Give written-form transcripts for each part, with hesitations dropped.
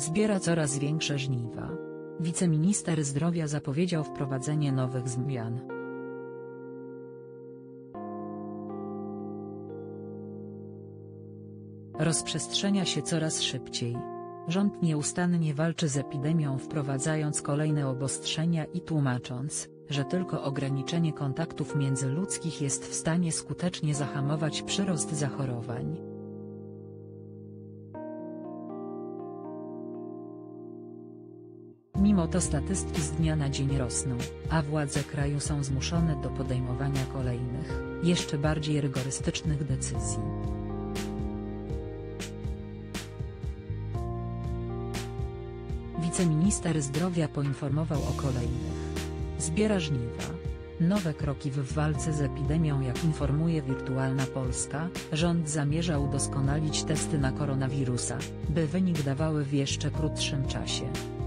zbiera coraz większe żniwa. Wiceminister zdrowia zapowiedział wprowadzenie nowych zmian. Rozprzestrzenia się coraz szybciej. Rząd nieustannie walczy z epidemią, wprowadzając kolejne obostrzenia i tłumacząc, że tylko ograniczenie kontaktów międzyludzkich jest w stanie skutecznie zahamować przyrost zachorowań. Mimo to statystyki z dnia na dzień rosną, a władze kraju są zmuszone do podejmowania kolejnych, jeszcze bardziej rygorystycznych decyzji. Wiceminister zdrowia poinformował o kolejnych. Zbiera żniwa. Nowe kroki w walce z epidemią. Jak informuje Wirtualna Polska, rząd zamierza udoskonalić testy na koronawirusa, by wynik dawały w jeszcze krótszym czasie.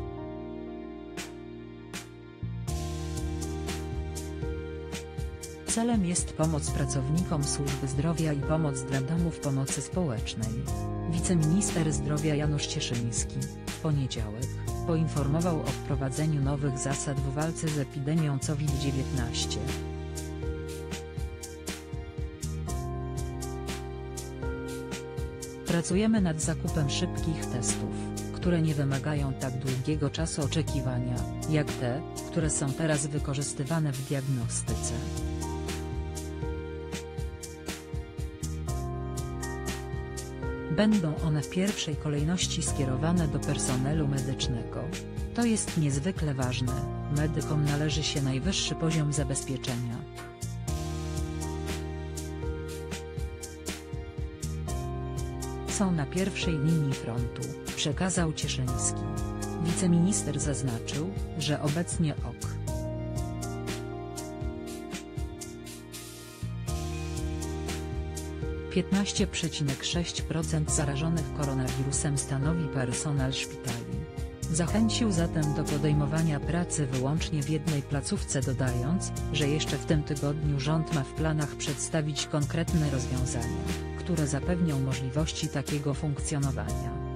Celem jest pomoc pracownikom służby zdrowia i pomoc dla domów pomocy społecznej. Wiceminister zdrowia Janusz Cieszyński, w poniedziałek, poinformował o wprowadzeniu nowych zasad w walce z epidemią COVID-19. Pracujemy nad zakupem szybkich testów, które nie wymagają tak długiego czasu oczekiwania, jak te, które są teraz wykorzystywane w diagnostyce. Będą one w pierwszej kolejności skierowane do personelu medycznego. To jest niezwykle ważne, medykom należy się najwyższy poziom zabezpieczenia. Są na pierwszej linii frontu, przekazał Cieszyński. Wiceminister zaznaczył, że obecnie ok. 15,6% zarażonych koronawirusem stanowi personel szpitali. Zachęcił zatem do podejmowania pracy wyłącznie w jednej placówce, dodając, że jeszcze w tym tygodniu rząd ma w planach przedstawić konkretne rozwiązania, które zapewnią możliwości takiego funkcjonowania.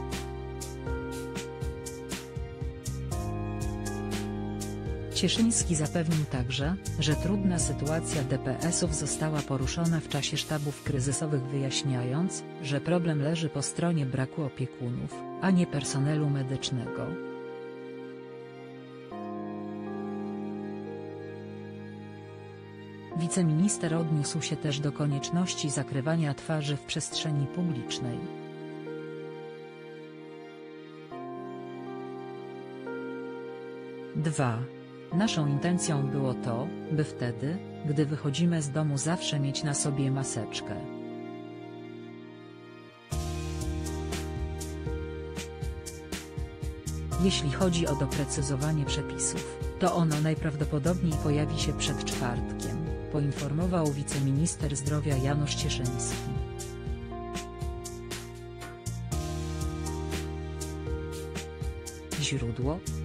Cieszyński zapewnił także, że trudna sytuacja DPS-ów została poruszona w czasie sztabów kryzysowych, wyjaśniając, że problem leży po stronie braku opiekunów, a nie personelu medycznego. Wiceminister odniósł się też do konieczności zakrywania twarzy w przestrzeni publicznej. Naszą intencją było to, by wtedy, gdy wychodzimy z domu, zawsze mieć na sobie maseczkę. Jeśli chodzi o doprecyzowanie przepisów, to ono najprawdopodobniej pojawi się przed czwartkiem, poinformował wiceminister zdrowia Janusz Cieszyński. Źródło: